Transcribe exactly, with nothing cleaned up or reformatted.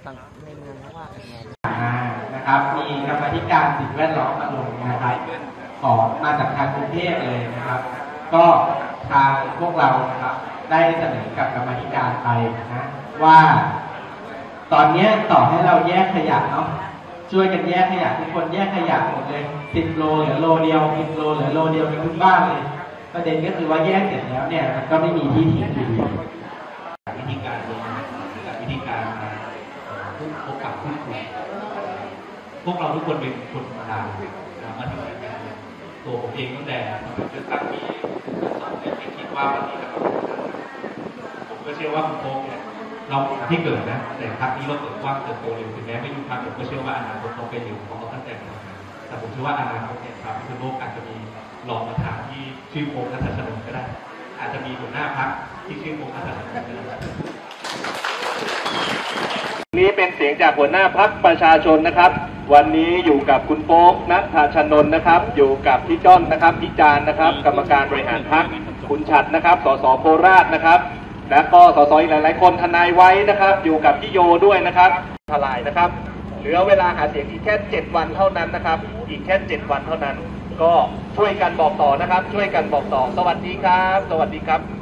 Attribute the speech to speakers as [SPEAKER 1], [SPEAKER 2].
[SPEAKER 1] ต่างในเมืองเขาว่ากันไง
[SPEAKER 2] นะครับมีกรรมาธิการสิ่งแวดล้อมมาลงนะครับขอมาจากทางกรุงเทพเลยนะครับ ก็ทางพวกเรานะครับได้เสนอกับกรรมาธิการไปนะว่าตอนนี้ต่อให้เราแยกขยะเนาะช่วยกันแยกขยะทุกคนแยกขยะหมดเลยสิบโลเหลือโลเดียวสิบโลเหลือโลเดียวในทุกบ้านเลยประเด็นก็คือว่าแยกเสร็จแล้วเนี่ยมันก็ไม่มีที่ทิ้งอยู่ดี
[SPEAKER 3] วิธีการดูวิธีการพูดพบกับพูดคุยพวกเราทุกคนเป็นคนธรรมดามาทำงานกันตัวผมเองตั้งแต่เลือกตั้งปีสองเนี่ยคิดว่าวันนี้นะครับผมก็เชื่อว่าคุณโค้งเนี่ยเราที่เกิดนะแต่พรรคนี้เราเกิดกว้างเติบโตเร็วถึงแม้ไม่ยุบพรรคผมก็เชื่อว่าอนาคตเราเป็นอยู่ของเราตั้งแต่แต่ผมเชื่อว่าอนาคตเนี่ยครับคุณโลกอาจจะมีรองประธานที่ชื่อโค้งนัทชนนท์ก็ได้อาจจะมีหัวหน้าพรรคที่ชื่อโค้งนัทชนนท์ก็ได้นี้เป็นเสียงจากหัวหน้าพรรคประชาชนนะครับวันนี้อยู่กับคุณโป๊กณฑชนนท์นะครับอยู่กับพี่จ้อนนะครับพี่จานนะครับกรรมการบริหารพรรคคุณฉัตรนะครับสสโคราชนะครับและก็สสอีกหลายๆคนทนายไว้นะครับอยู่กับพี่โยด้วยนะครับทลายนะครับเหลือเวลาหาเสียงอีกแค่เจ็ดวันเท่านั้นนะครับอีกแค่เจ็ดวันเท่านั้นก็ช่วยกันบอกต่อนะครับช่วยกันบอกต่อสวัสดีครับสวัสดีครับ